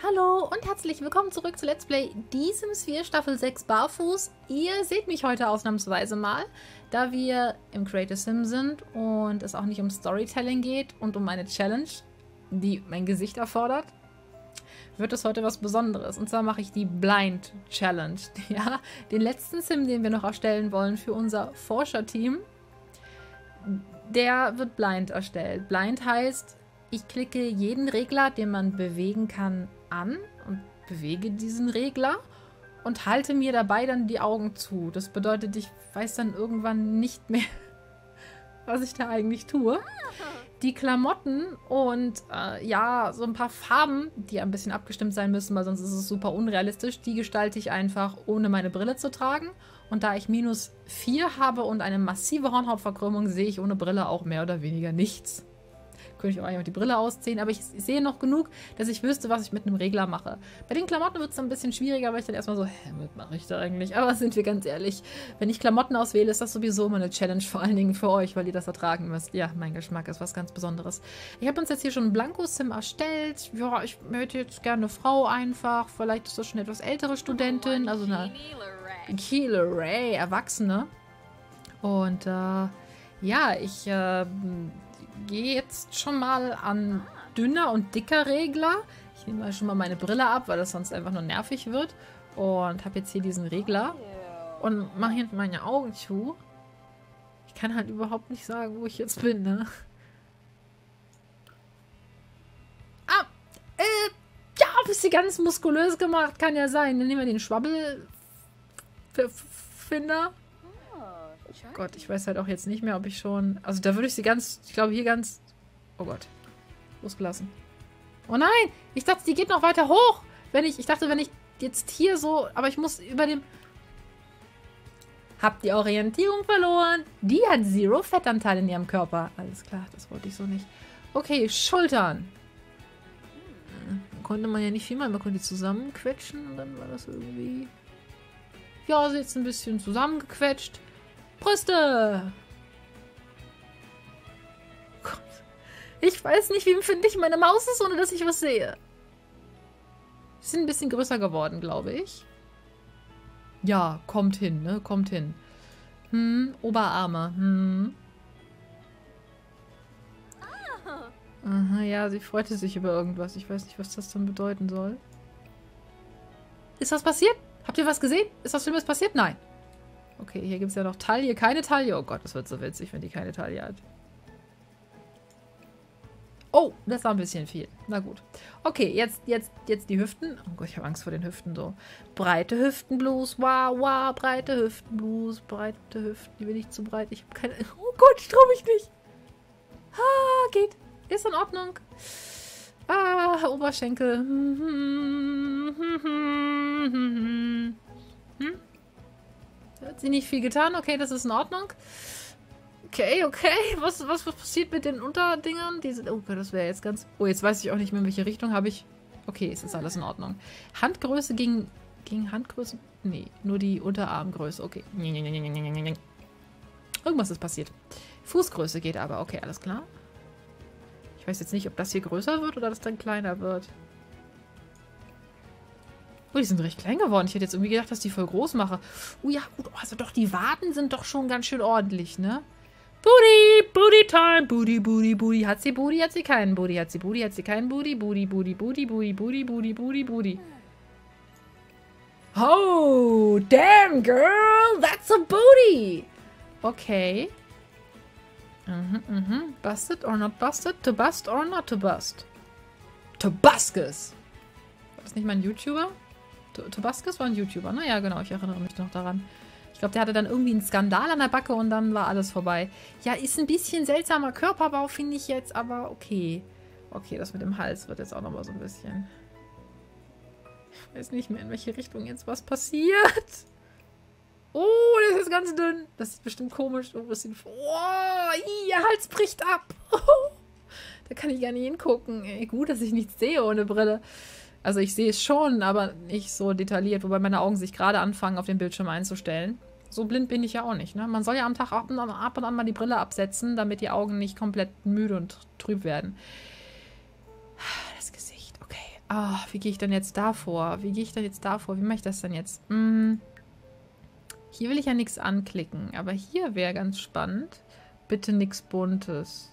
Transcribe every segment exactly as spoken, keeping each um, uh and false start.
Hallo und herzlich willkommen zurück zu Let's Play Die Sims vier Staffel sechs Barfuß. Ihr seht mich heute ausnahmsweise mal, da wir im Create a Sim sind und es auch nicht um Storytelling geht und um eine Challenge, die mein Gesicht erfordert, wird es heute was Besonderes. Und zwar mache ich die Blind Challenge. Ja, den letzten Sim, den wir noch erstellen wollen für unser Forscherteam, der wird blind erstellt. Blind heißt, ich klicke jeden Regler, den man bewegen kann, an und bewege diesen Regler und halte mir dabei dann die Augen zu. Das bedeutet, ich weiß dann irgendwann nicht mehr, was ich da eigentlich tue. Die Klamotten und äh, ja, so ein paar Farben, die ein bisschen abgestimmt sein müssen, weil sonst ist es super unrealistisch, die gestalte ich einfach, ohne meine Brille zu tragen. Und da ich minus vier habe und eine massive Hornhautverkrümmung, sehe ich ohne Brille auch mehr oder weniger nichts. Könnte ich auch einfach die Brille ausziehen, aber ich sehe noch genug, dass ich wüsste, was ich mit einem Regler mache. Bei den Klamotten wird es dann ein bisschen schwieriger, weil ich dann erstmal so, hä, was mache ich da eigentlich? Aber sind wir ganz ehrlich, wenn ich Klamotten auswähle, ist das sowieso immer eine Challenge, vor allen Dingen für euch, weil ihr das ertragen müsst. Ja, mein Geschmack ist was ganz Besonderes. Ich habe uns jetzt hier schon ein Blanko-Sim erstellt. Ja, ich hätte jetzt gerne eine Frau einfach. Vielleicht ist das schon eine etwas ältere Studentin, also eine Keela Ray, Erwachsene. Und äh, ja, ich äh, gehe jetzt schon mal an dünner und dicker Regler. Ich nehme mal schon mal meine Brille ab, weil das sonst einfach nur nervig wird. Und habe jetzt hier diesen Regler. Und mache hier meine Augen zu. Ich kann halt überhaupt nicht sagen, wo ich jetzt bin, ne? Ah, äh, ja, bist du ganz muskulös gemacht, kann ja sein. Dann nehmen wir den Schwabbelfinder. Oh Gott, ich weiß halt auch jetzt nicht mehr, ob ich schon... Also da würde ich sie ganz... Ich glaube hier ganz... Oh Gott. Losgelassen. Oh nein! Ich dachte, die geht noch weiter hoch. Wenn ich... Ich dachte, wenn ich jetzt hier so... Aber ich muss über dem... Hab die Orientierung verloren. Die hat Zero Fettanteil in ihrem Körper. Alles klar, das wollte ich so nicht. Okay, Schultern. Hm, konnte man ja nicht viel machen. Man konnte die zusammenquetschen und dann war das irgendwie... Ja, sie ist jetzt ein bisschen zusammengequetscht. Brüste! Gott. Ich weiß nicht, wie empfindlich meine Maus ist, ohne dass ich was sehe. Sie sind ein bisschen größer geworden, glaube ich. Ja, kommt hin, ne? Kommt hin. Hm, Oberarme. Hm. Aha, ja, sie freute sich über irgendwas. Ich weiß nicht, was das dann bedeuten soll. Ist was passiert? Habt ihr was gesehen? Ist was Schlimmes passiert? Nein. Okay, hier gibt es ja noch Taille. Keine Taille. Oh Gott, das wird so witzig, wenn die keine Taille hat. Oh, das war ein bisschen viel. Na gut. Okay, jetzt, jetzt, jetzt die Hüften. Oh Gott, ich habe Angst vor den Hüften so. Breite Hüftenblues. Wow, wow, breite Hüftenblues. Breite Hüften. Die bin ich zu breit. Ich habe keine... Oh Gott, ich traue mich nicht. Ah, geht. Ist in Ordnung. Ah, Oberschenkel. Hm, hm, hm, hm, hm. Hat sie nicht viel getan? Okay, das ist in Ordnung. Okay, okay. Was, was, was passiert mit den Unterdingern? Die sind, oh Gott, das wäre jetzt ganz... Oh, jetzt weiß ich auch nicht mehr, in welche Richtung habe ich... Okay, es ist alles in Ordnung. Handgröße ging... Ging Handgröße? Nee, nur die Unterarmgröße. Okay. Irgendwas ist passiert. Fußgröße geht aber. Okay, alles klar. Ich weiß jetzt nicht, ob das hier größer wird oder das dann kleiner wird. Oh, die sind recht klein geworden. Ich hätte jetzt irgendwie gedacht, dass die voll groß mache. Oh ja, gut. Also doch, die Waden sind doch schon ganz schön ordentlich, ne? Booty, Booty Time. Booty, Booty, Booty. Hat sie Booty, hat sie keinen Booty. Hat sie Booty, hat sie keinen Booty. Booty, Booty, Booty, Booty, Booty, Booty, Booty, Booty. Oh, damn, girl. That's a booty. Okay. Mhm, mhm. Busted or not busted? To bust or not to bust? Tobuscus. War das nicht mein YouTuber? Tobuscus war ein YouTuber, ne? Ja, genau, ich erinnere mich noch daran. Ich glaube, der hatte dann irgendwie einen Skandal an der Backe und dann war alles vorbei. Ja, ist ein bisschen seltsamer Körperbau, finde ich jetzt, aber okay. Okay, das mit dem Hals wird jetzt auch nochmal so ein bisschen... Ich weiß nicht mehr, in welche Richtung jetzt was passiert. Oh, das ist ganz dünn. Das sieht bestimmt komisch. Oh, ihr Hals bricht ab. Da kann ich gar nicht hingucken. Ey, gut, dass ich nichts sehe ohne Brille. Also ich sehe es schon, aber nicht so detailliert, wobei meine Augen sich gerade anfangen, auf den Bildschirm einzustellen. So blind bin ich ja auch nicht, ne? Man soll ja am Tag ab und, an, ab und an mal die Brille absetzen, damit die Augen nicht komplett müde und trüb werden. Das Gesicht, okay. Ah, wie gehe ich denn jetzt da vor? Wie gehe ich denn jetzt da vor? Wie mache ich das denn jetzt? Hm. Hier will ich ja nichts anklicken, aber hier wäre ganz spannend. Bitte nichts Buntes.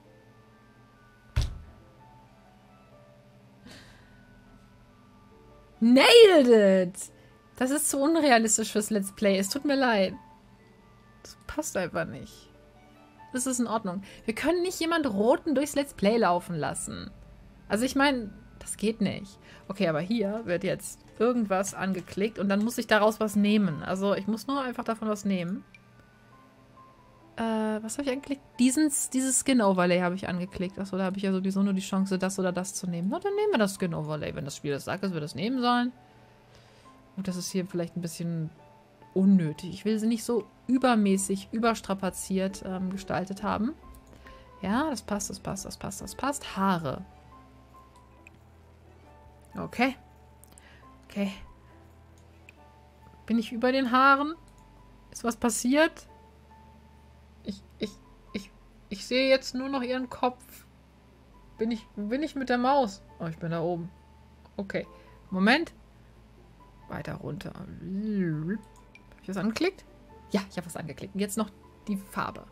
Nailed it! Das ist zu unrealistisch fürs Let's Play. Es tut mir leid. Das passt einfach nicht. Das ist in Ordnung. Wir können nicht jemand Roten durchs Let's Play laufen lassen. Also ich meine, das geht nicht. Okay, aber hier wird jetzt irgendwas angeklickt und dann muss ich daraus was nehmen. Also ich muss nur einfach davon was nehmen. Äh, was habe ich angeklickt? Diesen, dieses Skin-Overlay habe ich angeklickt. Achso, da habe ich ja sowieso nur die Chance, das oder das zu nehmen. Na, dann nehmen wir das Skin-Overlay. Wenn das Spiel das sagt, dass wir das nehmen sollen. Und das ist hier vielleicht ein bisschen unnötig. Ich will sie nicht so übermäßig, überstrapaziert ähm, gestaltet haben. Ja, das passt, das passt, das passt, das passt. Haare. Okay. Okay. Bin ich über den Haaren? Ist was passiert? Ich, ich, ich, ich sehe jetzt nur noch ihren Kopf. Bin ich, bin ich mit der Maus? Oh, ich bin da oben. Okay. Moment. Weiter runter. Habe ich was angeklickt? Ja, ich habe was angeklickt. Und jetzt noch die Farbe.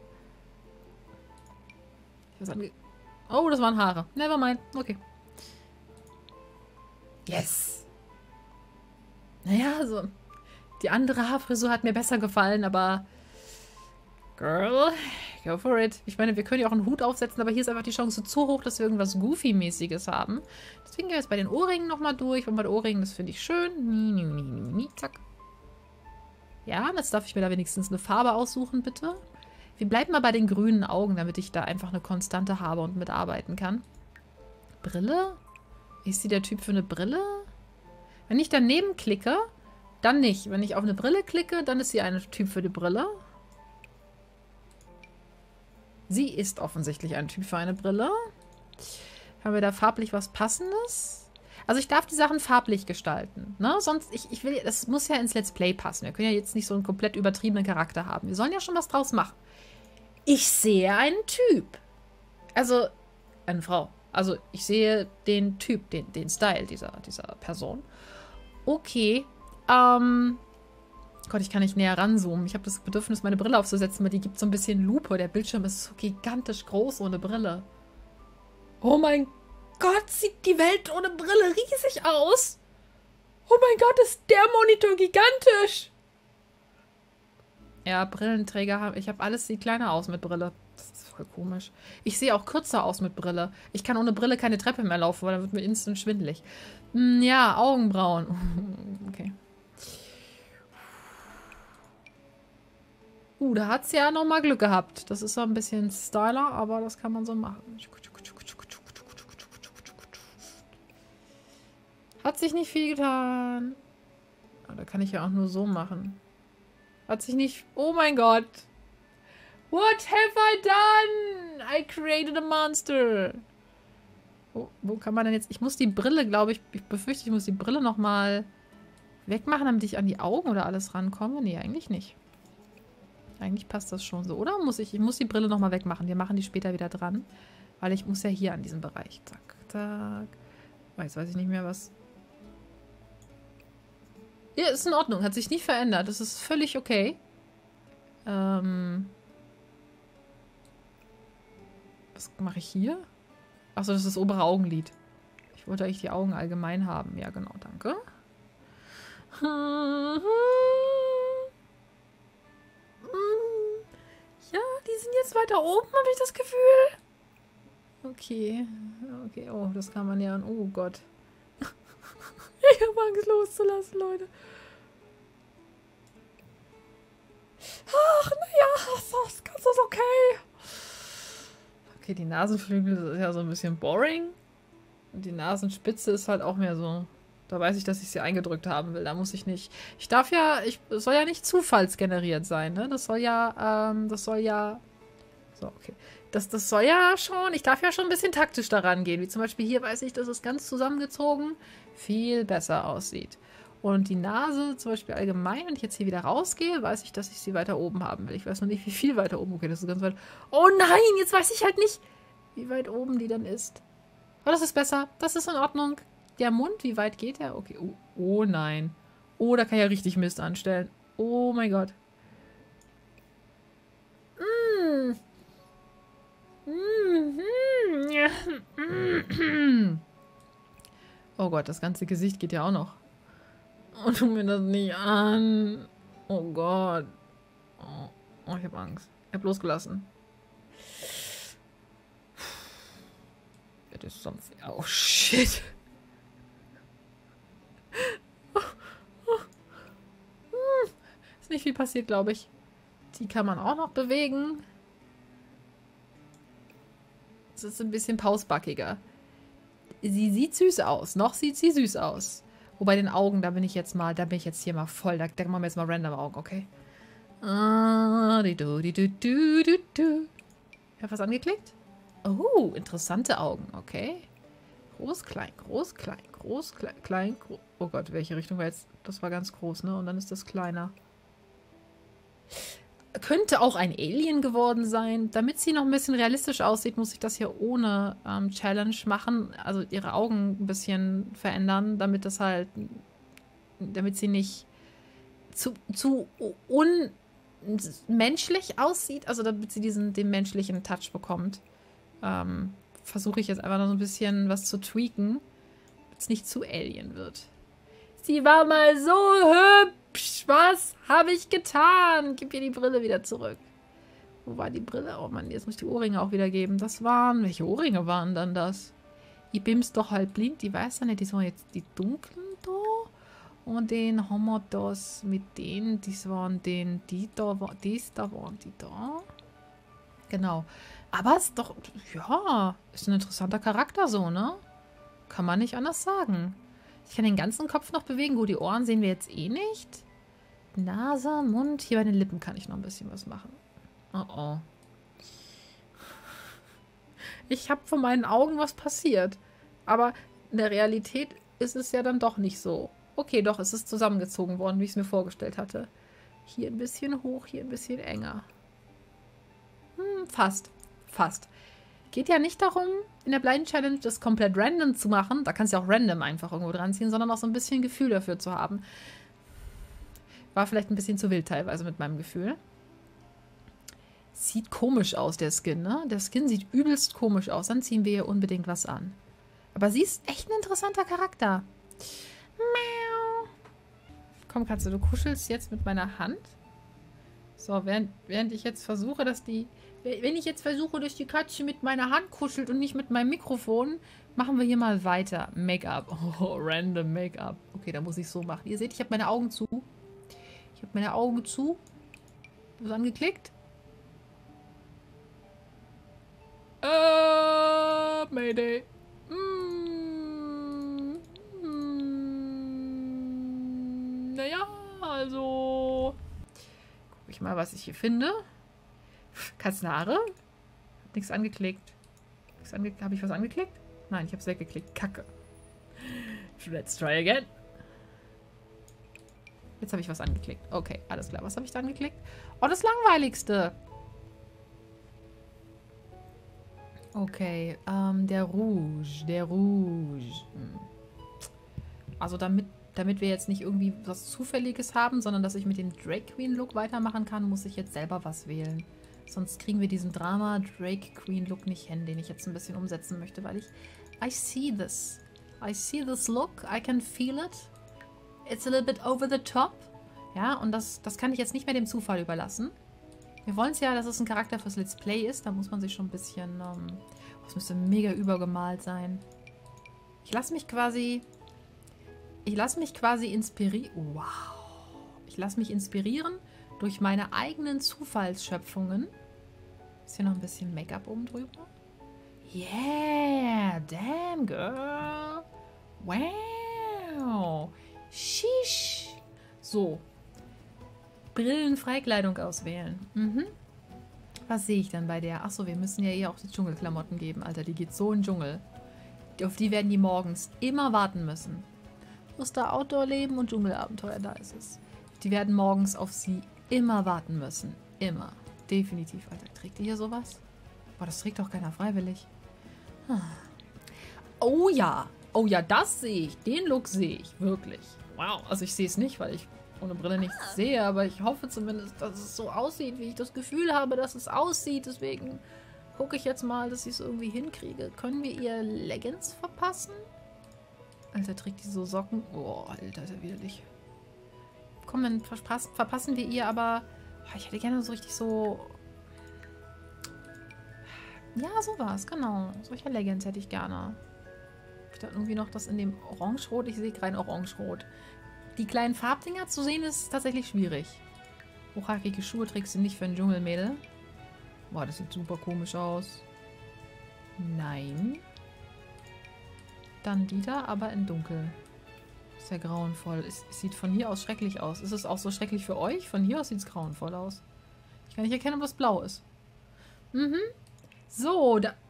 Ich was ange oh, das waren Haare. Nevermind. Okay. Yes. Naja, also die andere Haarfrisur hat mir besser gefallen, aber girl, go for it. Ich meine, wir können ja auch einen Hut aufsetzen, aber hier ist einfach die Chance zu hoch, dass wir irgendwas Goofy-mäßiges haben. Deswegen gehen wir jetzt bei den Ohrringen nochmal durch. Und bei den Ohrringen, das finde ich schön. Nie, nie, nie, nie, nie, zack. Ja, jetzt darf ich mir da wenigstens eine Farbe aussuchen, bitte. Wir bleiben mal bei den grünen Augen, damit ich da einfach eine Konstante habe und mitarbeiten kann. Brille? Ist sie der Typ für eine Brille? Wenn ich daneben klicke, dann nicht. Wenn ich auf eine Brille klicke, dann ist sie ein Typ für die Brille. Sie ist offensichtlich ein Typ für eine Brille. Haben wir da farblich was Passendes? Also ich darf die Sachen farblich gestalten. Ne? Sonst, ich, ich will, das muss ja ins Let's Play passen. Wir können ja jetzt nicht so einen komplett übertriebenen Charakter haben. Wir sollen ja schon was draus machen. Ich sehe einen Typ. Also, eine Frau. Also, ich sehe den Typ, den, den Style dieser, dieser Person. Okay. Ähm. Gott, ich kann nicht näher ranzoomen. Ich habe das Bedürfnis, meine Brille aufzusetzen, weil die gibt so ein bisschen Lupe. Der Bildschirm ist so gigantisch groß ohne Brille. Oh mein Gott, sieht die Welt ohne Brille riesig aus. Oh mein Gott, ist der Monitor gigantisch. Ja, Brillenträger haben. Ich habe alles, sieht kleiner aus mit Brille. Das ist voll komisch. Ich sehe auch kürzer aus mit Brille. Ich kann ohne Brille keine Treppe mehr laufen, weil dann wird mir instant schwindelig. Hm, ja, Augenbrauen. Okay. Uh, da hat es ja nochmal Glück gehabt. Das ist so ein bisschen Styler, aber das kann man so machen. Hat sich nicht viel getan. Aber da kann ich ja auch nur so machen. Hat sich nicht... Oh mein Gott. What have I done? I created a monster. Wo, wo kann man denn jetzt... Ich muss die Brille, glaube ich... Ich befürchte, ich muss die Brille nochmal wegmachen, damit ich an die Augen oder alles rankomme. Nee, eigentlich nicht. Eigentlich passt das schon so. Oder muss ich... Ich muss die Brille nochmal wegmachen. Wir machen die später wieder dran. Weil ich muss ja hier an diesem Bereich. Zack, zack. Oh, jetzt weiß ich nicht mehr, was... Ja, ist in Ordnung. Hat sich nicht verändert. Das ist völlig okay. Ähm... Was mache ich hier? Achso, das ist das obere Augenlid. Ich wollte eigentlich die Augen allgemein haben. Ja, genau, danke. Ja, die sind jetzt weiter oben, habe ich das Gefühl. Okay. Okay, oh, das kann man ja... Oh Gott. Ich habe Angst loszulassen, Leute. Ach, naja, das, das ist okay. Okay, die Nasenflügel ist ja so ein bisschen boring. Und die Nasenspitze ist halt auch mehr so... Da weiß ich, dass ich sie eingedrückt haben will. Da muss ich nicht... Ich darf ja... Ich es soll ja nicht zufallsgeneriert sein, ne? Das soll ja... Ähm, das soll ja... So, okay. Das, das soll ja schon... Ich darf ja schon ein bisschen taktisch daran gehen. Wie zum Beispiel hier weiß ich, dass es ganz zusammengezogen viel besser aussieht. Und die Nase zum Beispiel allgemein, wenn ich jetzt hier wieder rausgehe, weiß ich, dass ich sie weiter oben haben will. Ich weiß noch nicht, wie viel weiter oben. Okay, das ist ganz weit... Oh nein, jetzt weiß ich halt nicht, wie weit oben die dann ist. Aber das ist besser. Das ist in Ordnung. der Mund, wie weit geht der? Okay, oh, oh nein. Oh, da kann ich ja richtig Mist anstellen. Oh mein Gott. Mm. Oh Gott, das ganze Gesicht geht ja auch noch. Oh, tu mir das nicht an. Oh Gott. Oh, oh ich habe Angst. Ich habe losgelassen. It is something. Oh shit. Ist nicht viel passiert, glaube ich. Die kann man auch noch bewegen. Es ist ein bisschen pausbackiger. Sie sieht süß aus. Noch sieht sie süß aus. Wobei den Augen, da bin ich jetzt mal, da bin ich jetzt hier mal voll. Da, da machen wir jetzt mal random Augen, okay? Ah, di du, di du, du, du, du. Ich habe was angeklickt? Oh, interessante Augen, okay. Groß, klein, groß, klein, groß, klein, klein, groß. Oh Gott, welche Richtung war jetzt? Das war ganz groß, ne? Und dann ist das kleiner. Könnte auch ein Alien geworden sein. Damit sie noch ein bisschen realistisch aussieht, muss ich das hier ohne ähm, Challenge machen. Also ihre Augen ein bisschen verändern, damit das halt, damit sie nicht zu, zu unmenschlich aussieht. Also damit sie diesen, den menschlichen Touch bekommt. Ähm, versuche ich jetzt einfach noch so ein bisschen was zu tweaken, damit es nicht zu Alien wird. Sie war mal so hübsch. Was habe ich getan? Gib ihr die Brille wieder zurück. Wo war die Brille? Oh Mann, jetzt muss ich die Ohrringe auch wieder geben. Das waren... Welche Ohrringe waren dann das? Ich bin's doch halt blind. Die weiß ja nicht. Die waren jetzt die dunklen da. Und den haben wir das mit denen. Das waren den... Die da... Dies da waren die da. Genau. Aber es ist doch... Ja, ist ein interessanter Charakter so, ne? Kann man nicht anders sagen. Ich kann den ganzen Kopf noch bewegen. Gut, die Ohren sehen wir jetzt eh nicht. Nase, Mund. Hier bei den Lippen kann ich noch ein bisschen was machen. Oh oh. Ich habe von meinen Augen was passiert. Aber in der Realität ist es ja dann doch nicht so. Okay, doch, es ist zusammengezogen worden, wie ich es mir vorgestellt hatte. Hier ein bisschen hoch, hier ein bisschen enger. Hm, fast. Fast. Geht ja nicht darum, in der Blind Challenge das komplett random zu machen. Da kannst du ja auch random einfach irgendwo dran ziehen, sondern auch so ein bisschen Gefühl dafür zu haben. War vielleicht ein bisschen zu wild teilweise mit meinem Gefühl. Sieht komisch aus, der Skin, ne? Der Skin sieht übelst komisch aus. Dann ziehen wir ihr unbedingt was an. Aber sie ist echt ein interessanter Charakter. Miau. Komm, Katze, du kuschelst jetzt mit meiner Hand. So, während, während ich jetzt versuche, dass die... Wenn ich jetzt versuche, dass die Katze mit meiner Hand kuschelt und nicht mit meinem Mikrofon, machen wir hier mal weiter. Make-up. Oh, random Make-up. Okay, da muss ich so machen. Ihr seht, ich habe meine Augen zu. Ich habe meine Augen zu. Was angeklickt? Äh, Mayday. Mm, mm, naja, also... Guck ich mal, was ich hier finde. Katzenhaare? Hab nichts angeklickt. Ange habe ich was angeklickt? Nein, ich habe es weggeklickt. Kacke. Let's try again. Jetzt habe ich was angeklickt. Okay, alles klar. Was habe ich da angeklickt? Oh, das Langweiligste. Okay, ähm, der Rouge. Der Rouge. Hm. Also damit, damit wir jetzt nicht irgendwie was Zufälliges haben, sondern dass ich mit dem Drag Queen Look weitermachen kann, muss ich jetzt selber was wählen. Sonst kriegen wir diesen Drama Drake Queen Look nicht hin, den ich jetzt ein bisschen umsetzen möchte, weil ich... I see this. I see this look. I can feel it. It's a little bit over the top. Ja, und das, das kann ich jetzt nicht mehr dem Zufall überlassen. Wir wollen es ja, dass es ein Charakter fürs Let's Play ist. Da muss man sich schon ein bisschen... Ähm, oh, es müsste mega übergemalt sein. Ich lasse mich quasi... Ich lasse mich quasi inspirieren... Wow. Ich lasse mich inspirieren durch meine eigenen Zufallsschöpfungen. Ist hier noch ein bisschen Make-up oben drüber? Yeah, damn girl. Wow. Sheesh. So. Brillenfreikleidung auswählen. Mhm. Was sehe ich dann bei der? Achso, wir müssen ja ihr auch die Dschungelklamotten geben, Alter. Die geht so in den Dschungel. Auf die werden die morgens immer warten müssen. Muss da Outdoor-Leben und Dschungelabenteuer, da ist es. Die werden morgens auf sie immer warten müssen. Immer. Definitiv, Alter. Trägt ihr hier sowas? Boah, das trägt doch keiner freiwillig. Oh ja. Oh ja, das sehe ich. Den Look sehe ich. Wirklich. Wow. Also ich sehe es nicht, weil ich ohne Brille nichts sehe. Aber ich hoffe zumindest, dass es so aussieht, wie ich das Gefühl habe, dass es aussieht. Deswegen gucke ich jetzt mal, dass ich es irgendwie hinkriege. Können wir ihr Leggings verpassen? Alter, trägt die so Socken. Oh, Alter, ist ja widerlich. Komm, dann verpassen, verpassen wir ihr aber... Ich hätte gerne so richtig so... Ja, sowas, genau. Solche Leggings hätte ich gerne. Ich da irgendwie noch das in dem Orangerot. Ich sehe kein Orangerot. Die kleinen Farbdinger zu sehen ist tatsächlich schwierig. Hochhackige Schuhe trägst du nicht für ein Dschungelmädel. Boah, das sieht super komisch aus. Nein. Dann die da, aber in dunkel. Sehr grauenvoll. Es, es sieht von hier aus schrecklich aus. Ist es auch so schrecklich für euch? Von hier aus sieht es grauenvoll aus. Ich kann nicht erkennen, ob das blau ist. Mhm. So, da...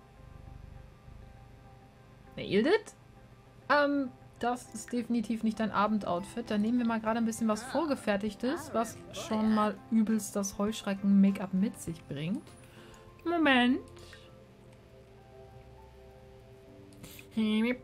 Nailed it? Ähm, das ist definitiv nicht dein Abendoutfit. Dann nehmen wir mal gerade ein bisschen was Vorgefertigtes, was schon mal übelst das Heuschrecken-Make-up mit sich bringt. Moment. Habe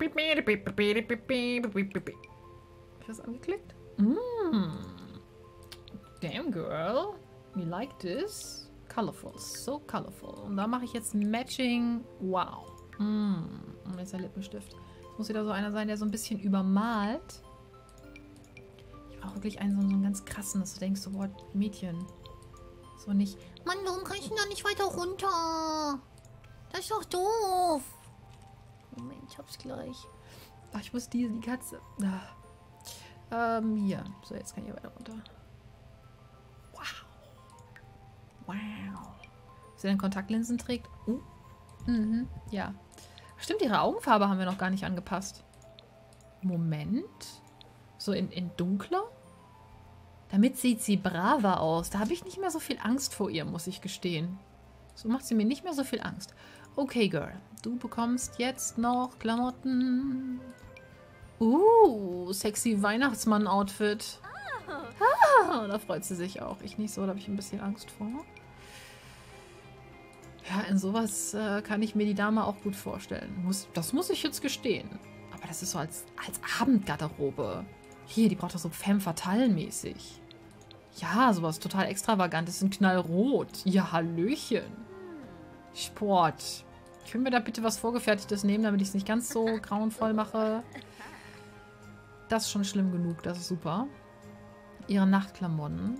ich das angeklickt? Mm. Damn, girl. We like this. Colorful. So colorful. Und da mache ich jetzt Matching. Wow. Mm. Und jetzt der Lippenstift. Das muss wieder so einer sein, der so ein bisschen übermalt. Ich brauche wirklich einen so, so einen ganz krassen, dass du denkst, so, boah, Mädchen. So nicht. Mann, warum kann ich denn da nicht weiter runter? Das ist doch doof. Moment, ich hab's gleich. Ach, ich muss die, die Katze. Ah. Ähm, hier. So, jetzt kann ich weiter runter. Wow. Wow. Dass sie denn Kontaktlinsen trägt? Uh. Mhm, ja. Stimmt, ihre Augenfarbe haben wir noch gar nicht angepasst. Moment. So in, in dunkler? Damit sieht sie braver aus. Da habe ich nicht mehr so viel Angst vor ihr, muss ich gestehen. So macht sie mir nicht mehr so viel Angst. Okay, Girl. Du bekommst jetzt noch Klamotten. Uh, sexy Weihnachtsmann-Outfit. Ah, da freut sie sich auch. Ich nicht so, da habe ich ein bisschen Angst vor. Ja, in sowas äh, kann ich mir die Dame auch gut vorstellen. Muss, das muss ich jetzt gestehen. Aber das ist so als, als Abendgarderobe. Hier, die braucht doch so femme fatale-mäßig. Ja, sowas total extravagantes in Knallrot. Ja, Hallöchen. Sport. Können wir da bitte was Vorgefertigtes nehmen, damit ich es nicht ganz so grauenvoll mache? Das ist schon schlimm genug, das ist super. Ihre Nachtklamotten.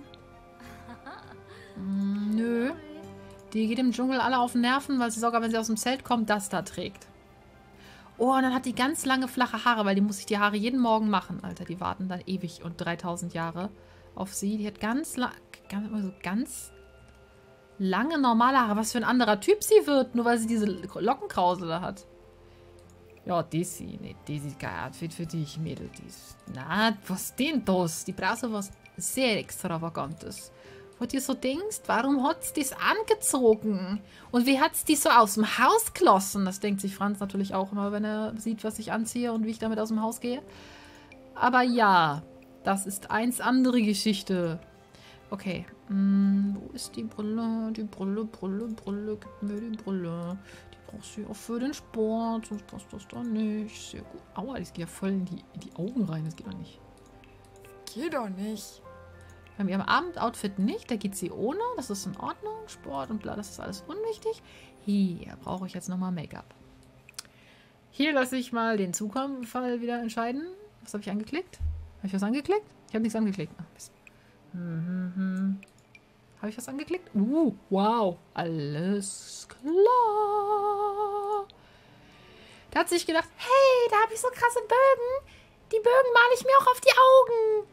Mm, nö. Die geht im Dschungel alle auf den Nerven, weil sie sogar, wenn sie aus dem Zelt kommt, das da trägt. Oh, und dann hat die ganz lange flache Haare, weil die muss sich die Haare jeden Morgen machen. Alter, die warten dann ewig und dreitausend Jahre auf sie. Die hat ganz, la ganz, also ganz lange normale Haare. Was für ein anderer Typ sie wird, nur weil sie diese Lockenkrausel da hat. Ja, das sie, ne, das ist kein Outfit für dich, Mädel. Dies. Na, was denn das? Die braucht so was sehr Extravagantes. Wo du so denkst, warum hat sie das angezogen? Und wie hat sie die so aus dem Haus gelassen? Das denkt sich Franz natürlich auch immer, wenn er sieht, was ich anziehe und wie ich damit aus dem Haus gehe. Aber ja, das ist eins andere Geschichte. Okay, hm, wo ist die Brille? Die Brille, Brille, Brille, gib mir die Brille. Die brauchst du auch für den Sport, sonst passt das da nicht. Sehr gut. Aua, das geht ja voll in die, in die Augen rein, das geht doch nicht. Geht doch nicht. Wir haben ihrem Abendoutfit nicht, da geht sie ohne, das ist in Ordnung, Sport und bla, das ist alles unwichtig. Hier brauche ich jetzt nochmal Make-up. Hier lasse ich mal den Zufall wieder entscheiden. Was habe ich angeklickt? Habe ich was angeklickt? Ich habe nichts angeklickt. Ach, Mist. Hm, hm, hm. Habe ich was angeklickt? Uh, wow, alles klar. Da hat sie sich gedacht, hey, da habe ich so krasse Bögen. Die Bögen male ich mir auch auf die Augen.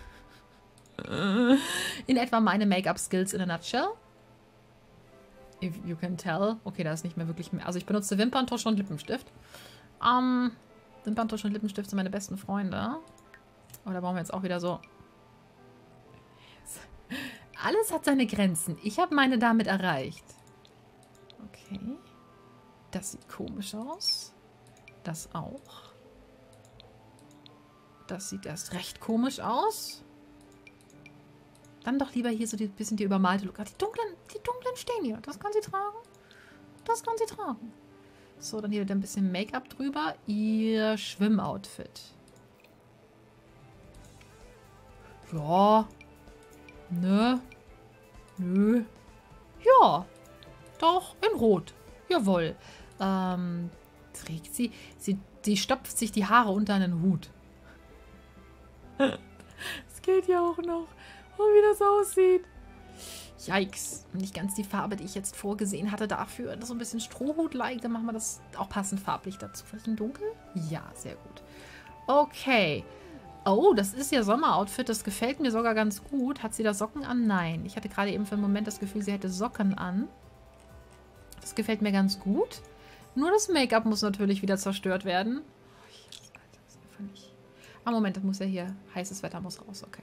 In etwa meine Make-up-Skills in a nutshell. If you can tell. Okay, da ist nicht mehr wirklich mehr. Also ich benutze Wimperntusch und Lippenstift. Um, Wimperntusch und Lippenstift sind meine besten Freunde. Aber da brauchen wir jetzt auch wieder so... Alles hat seine Grenzen. Ich habe meine damit erreicht. Okay. Das sieht komisch aus. Das auch. Das sieht erst recht komisch aus. Dann doch lieber hier so ein bisschen die übermalte Look. Die dunklen, die dunklen stehen hier. Das kann sie tragen. Das kann sie tragen. So, dann hier wieder ein bisschen Make-up drüber. Ihr Schwimmoutfit. Ja. Ne? Nö. Ja. Doch, in Rot. Jawohl. Ähm, trägt sie... Sie, sie stopft sich die Haare unter einen Hut. Es geht ja auch noch. Oh, wie das aussieht. Yikes. Nicht ganz die Farbe, die ich jetzt vorgesehen hatte dafür. Das ist so ein bisschen Strohhut-like. Dann machen wir das auch passend farblich dazu. Vielleicht ein Dunkel? Ja, sehr gut. Okay. Oh, das ist ihr Sommeroutfit. Das gefällt mir sogar ganz gut. Hat sie da Socken an? Nein. Ich hatte gerade eben für einen Moment das Gefühl, sie hätte Socken an. Das gefällt mir ganz gut. Nur das Make-up muss natürlich wieder zerstört werden. Oh, yes, Alter, das ist einfach nicht... Ah, Moment, das muss ja hier... Heißes Wetter muss raus, okay.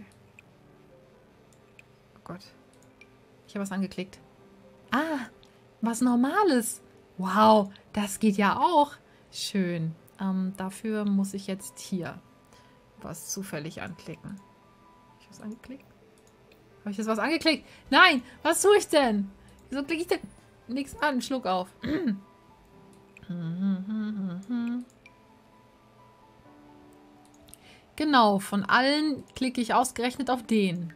Oh Gott. Ich habe was angeklickt. Ah, was Normales. Wow, das geht ja auch. Schön. Ähm, dafür muss ich jetzt hier was zufällig anklicken. Habe ich was angeklickt? Habe ich jetzt was angeklickt? Nein, was tue ich denn? Wieso klicke ich denn nichts an? Schluck auf. Genau, von allen klicke ich ausgerechnet auf den.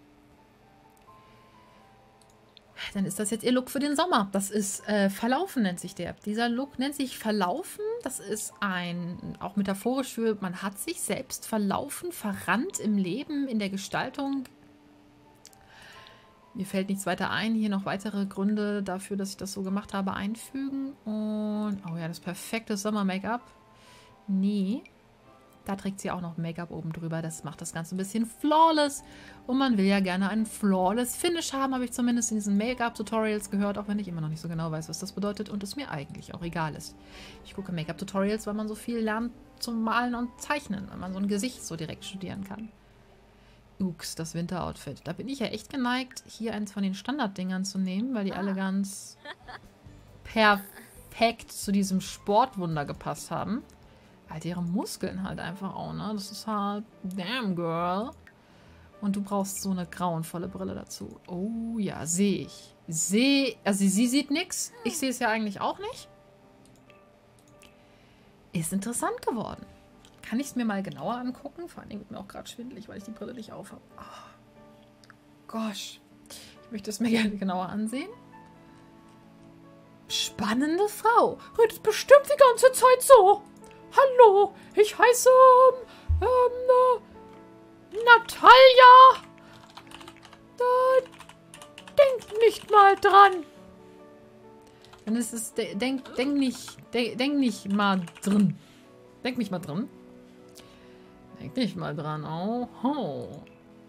Dann ist das jetzt ihr Look für den Sommer. Das ist äh, Verlaufen, nennt sich der. Dieser Look nennt sich Verlaufen. Das ist ein, auch metaphorisch für, man hat sich selbst verlaufen, verrannt im Leben, in der Gestaltung. Mir fällt nichts weiter ein. Hier noch weitere Gründe dafür, dass ich das so gemacht habe, einfügen. Und, oh ja, das perfekte Sommer-Make-up. Nee. Da trägt sie auch noch Make-up oben drüber. Das macht das Ganze ein bisschen flawless. Und man will ja gerne einen flawless Finish haben, habe ich zumindest in diesen Make-up-Tutorials gehört, auch wenn ich immer noch nicht so genau weiß, was das bedeutet und es mir eigentlich auch egal ist. Ich gucke Make-up-Tutorials, weil man so viel lernt zum Malen und Zeichnen, weil man so ein Gesicht so direkt studieren kann. Ups, das Winteroutfit. Da bin ich ja echt geneigt, hier eins von den Standarddingern zu nehmen, weil die alle ganz perfekt zu diesem Sportwunder gepasst haben. Halt ihre Muskeln halt einfach auch, ne? Das ist halt, damn girl. Und du brauchst so eine grauenvolle Brille dazu. Oh ja, sehe ich. Sehe, also sie sieht nichts. Ich sehe es ja eigentlich auch nicht. Ist interessant geworden. Kann ich es mir mal genauer angucken? Vor allem wird mir auch gerade schwindelig, weil ich die Brille nicht auf habe. Oh, gosh. Ich möchte es mir gerne genauer ansehen. Spannende Frau. Das ist bestimmt die ganze Zeit so. Hallo, ich heiße ähm, ähm, Natalia. Da, denk nicht mal dran. Dann ist es, denk, denk nicht, denk, denk nicht mal drin. Denk nicht mal drin. Denk nicht mal dran. Oh, oh.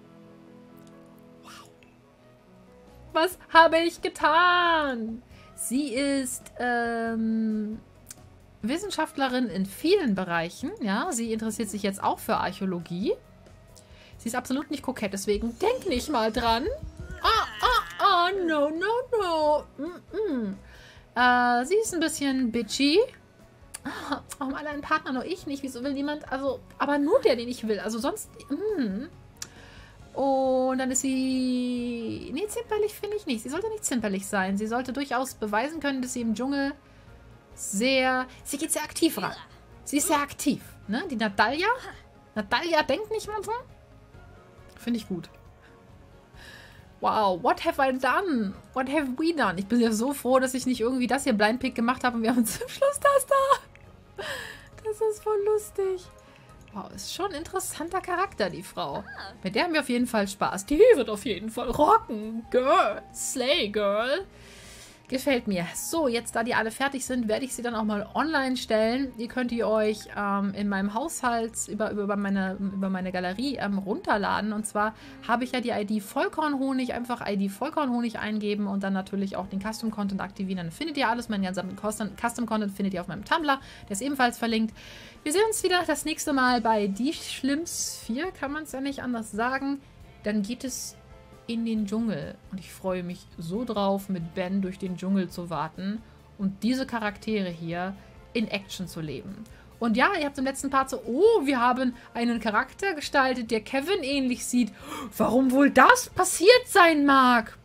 Wow. Was habe ich getan? Sie ist, ähm... Wissenschaftlerin in vielen Bereichen, ja, sie interessiert sich jetzt auch für Archäologie. Sie ist absolut nicht kokett, deswegen denk nicht mal dran. Ah, ah, ah, no, no, no. Mm, mm. Äh, sie ist ein bisschen bitchy. Ah, warum alle einen Partner, nur ich nicht? Wieso will niemand, also, aber nur der, den ich will, also sonst, mm. Und dann ist sie, nee, zimperlich finde ich nicht. Sie sollte nicht zimperlich sein. Sie sollte durchaus beweisen können, dass sie im Dschungel sehr... Sie geht sehr aktiv ran. Sie ist sehr aktiv. Ne? Die Natalia. Natalia denkt nicht mal so. Finde ich gut. Wow, what have I done? What have we done? Ich bin ja so froh, dass ich nicht irgendwie das hier Blind Pick gemacht habe und wir haben zum Schluss das da. Das ist voll lustig. Wow, ist schon ein interessanter Charakter, die Frau. Mit der haben wir auf jeden Fall Spaß. Die wird auf jeden Fall rocken. Girl. Slay, Girl. Gefällt mir. So, jetzt da die alle fertig sind, werde ich sie dann auch mal online stellen. Ihr könnt die euch ähm, in meinem Haushalt über, über, meine, über meine Galerie ähm, runterladen. Und zwar habe ich ja die I D Vollkornhonig. Einfach I D Vollkornhonig eingeben und dann natürlich auch den Custom Content aktivieren. Dann findet ihr alles. Meinen ganzen Custom Content findet ihr auf meinem Tumblr. Der ist ebenfalls verlinkt. Wir sehen uns wieder das nächste Mal bei Die Schlimms vier. Kann man es ja nicht anders sagen. Dann geht es in den Dschungel. Und ich freue mich so drauf, mit Ben durch den Dschungel zu warten und diese Charaktere hier in Action zu leben. Und ja, ihr habt im letzten Part so, oh, wir haben einen Charakter gestaltet, der Kevin ähnlich sieht. Warum wohl das passiert sein mag?